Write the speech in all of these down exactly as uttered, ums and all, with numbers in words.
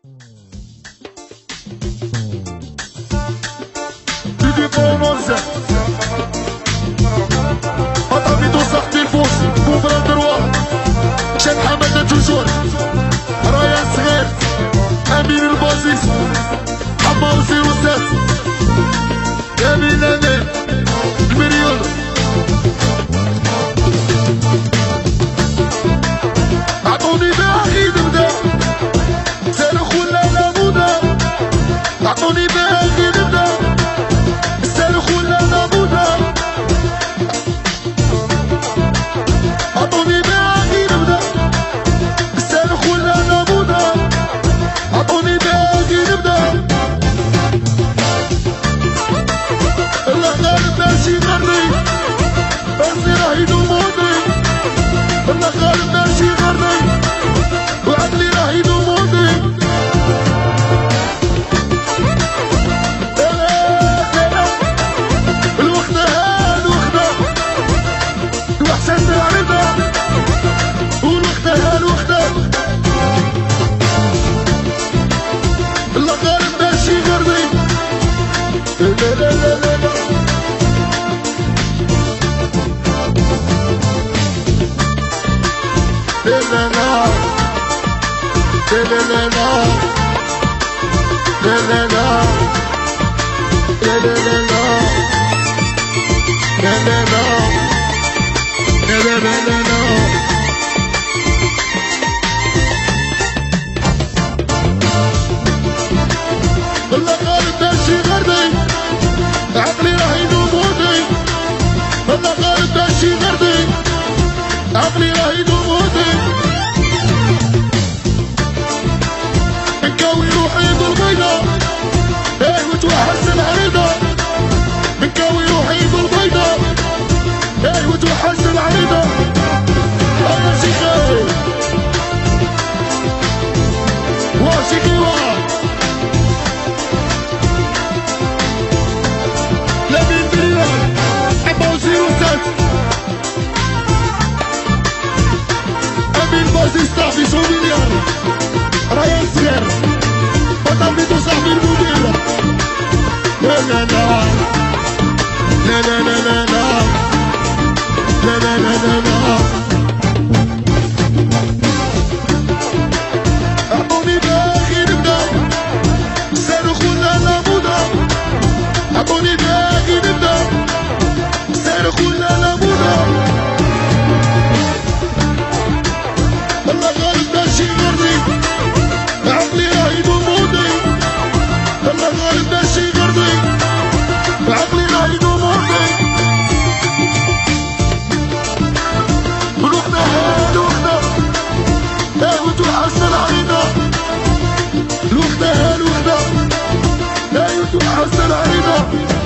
Didi Bononza أطابيدو صاحبي الفوس بوبرا دروا شاد حمادة توجور رايا صغير أمين البازيس حمار زيرو سات أمين أمين المليون عطوني باقي نبدا سالخ ولا نموذا عطوني باقي نبدا سالخ ولا نموذا عطوني باقي نبدا سالخ ولا نموذا عطوني باقي نبدا الله غالب ماشي غرني راسي راهي نموذي الله غالب ماشي غرني وعقلي راهي نموذي لا لا لا لا لا لا لا لا الله غالب ماشي غردي عقلي راهي نموذي الله غالب ماشي غردي عقلي راهي نموذي نكوي روحي بالبيضة ايه وتوحس العريضة نكوي روحي بالبيضة ايه وتوحس العريضة انا شيخي واشيكي واحد لمين بريان عباو زيرو سات أمين بازي صاحبي سو مليار رايان صغير وطابيدو صاحبي المدير لا لا لا لا لا لا لا لا لا لا لا لا أعطوني باقي نبدا صاروخ ولا نموذا أعطوني باقي نبدا صاروخ ولا نموذا الله غالب ماشي غردي عقلي راهي نموذي الله غالب ماشي غردي عقلي راهي نموذي روحنا روحنا ها وتوحشنا العريضة روحنا روحنا ها وتوحشنا العريضة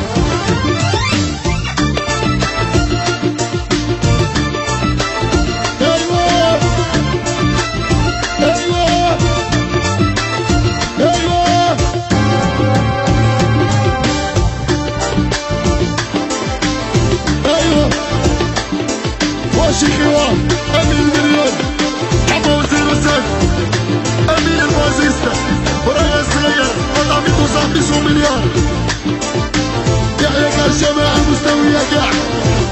شيخيوا أمين المليون عباو زيرو سات أمين البازيستا ورايا صغير وطابيدو صاحبي سو مليار يحيى كاع الجماعة المستوية كاع